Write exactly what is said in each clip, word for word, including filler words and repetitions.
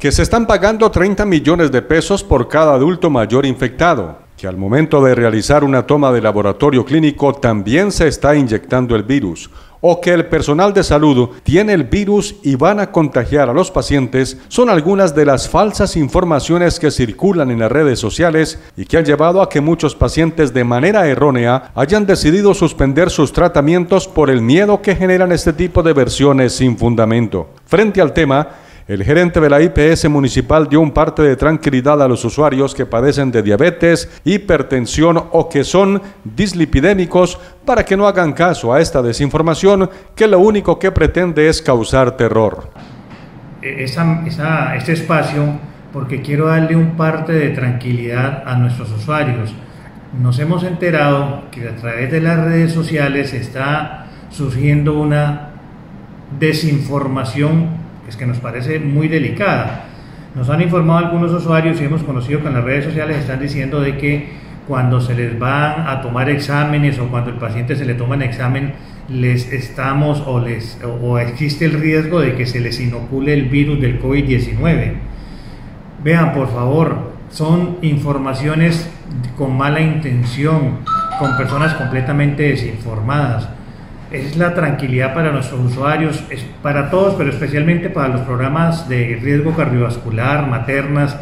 que se están pagando treinta millones de pesos por cada adulto mayor infectado, que al momento de realizar una toma de laboratorio clínico también se está inyectando el virus, o que el personal de salud tiene el virus y van a contagiar a los pacientes, son algunas de las falsas informaciones que circulan en las redes sociales y que han llevado a que muchos pacientes de manera errónea hayan decidido suspender sus tratamientos por el miedo que generan este tipo de versiones sin fundamento. Frente al tema, el gerente de la I P S municipal dio un parte de tranquilidad a los usuarios que padecen de diabetes, hipertensión o que son dislipidémicos para que no hagan caso a esta desinformación que lo único que pretende es causar terror. Esa, esa, este espacio, porque quiero darle un parte de tranquilidad a nuestros usuarios. Nos hemos enterado que a través de las redes sociales está surgiendo una desinformación es que nos parece muy delicada. Nos han informado algunos usuarios y hemos conocido que en las redes sociales están diciendo de que cuando se les van a tomar exámenes o cuando el paciente se le toma un examen, les estamos o, les, o existe el riesgo de que se les inocule el virus del COVID diecinueve. Vean, por favor, son informaciones con mala intención, con personas completamente desinformadas. Es la tranquilidad para nuestros usuarios, es para todos, pero especialmente para los programas de riesgo cardiovascular, maternas,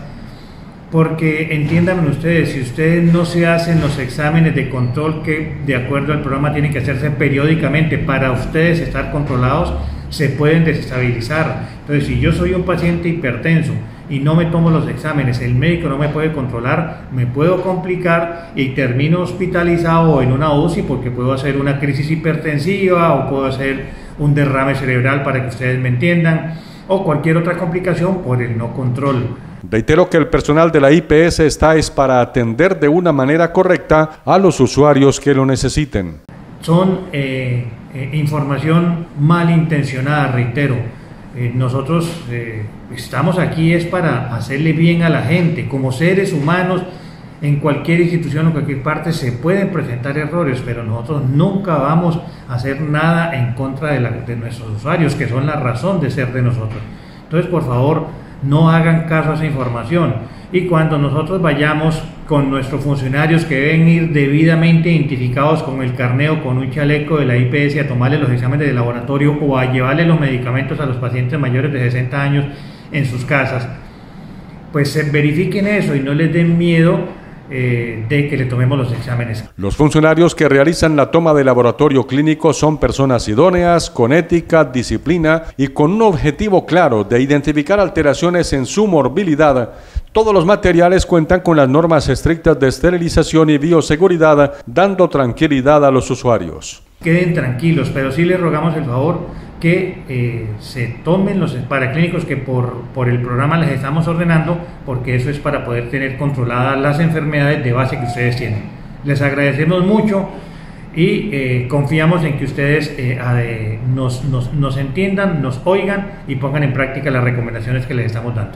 porque entiendan ustedes, si ustedes no se hacen los exámenes de control que de acuerdo al programa tienen que hacerse periódicamente para ustedes estar controlados, se pueden desestabilizar. Entonces, si yo soy un paciente hipertenso y no me tomo los exámenes, el médico no me puede controlar, me puedo complicar y termino hospitalizado en una U C I porque puedo hacer una crisis hipertensiva o puedo hacer un derrame cerebral, para que ustedes me entiendan, o cualquier otra complicación por el no control. Reitero que el personal de la I P S está es para atender de una manera correcta a los usuarios que lo necesiten. Son eh, eh, información malintencionada, reitero. Eh, nosotros eh, estamos aquí es para hacerle bien a la gente. Como seres humanos, en cualquier institución o cualquier parte se pueden presentar errores, pero nosotros nunca vamos a hacer nada en contra de, la, de nuestros usuarios, que son la razón de ser de nosotros. Entonces, por favor, no hagan caso a esa información. Y cuando nosotros vayamos con nuestros funcionarios que deben ir debidamente identificados con el carneo, con un chaleco de la I P S, a tomarle los exámenes de laboratorio o a llevarle los medicamentos a los pacientes mayores de sesenta años en sus casas, pues verifiquen eso y no les den miedo eh, de que le tomemos los exámenes. Los funcionarios que realizan la toma de laboratorio clínico son personas idóneas, con ética, disciplina y con un objetivo claro de identificar alteraciones en su morbilidad. Todos los materiales cuentan con las normas estrictas de esterilización y bioseguridad, dando tranquilidad a los usuarios. Queden tranquilos, pero sí les rogamos el favor que eh, se tomen los paraclínicos que por, por el programa les estamos ordenando, porque eso es para poder tener controladas las enfermedades de base que ustedes tienen. Les agradecemos mucho y eh, confiamos en que ustedes eh, nos, nos, nos entiendan, nos oigan y pongan en práctica las recomendaciones que les estamos dando.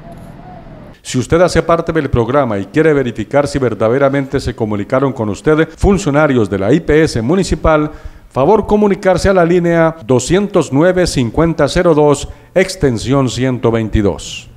Si usted hace parte del programa y quiere verificar si verdaderamente se comunicaron con usted funcionarios de la I P S municipal, favor comunicarse a la línea doscientos nueve, cincuenta cero dos, extensión ciento veintidós.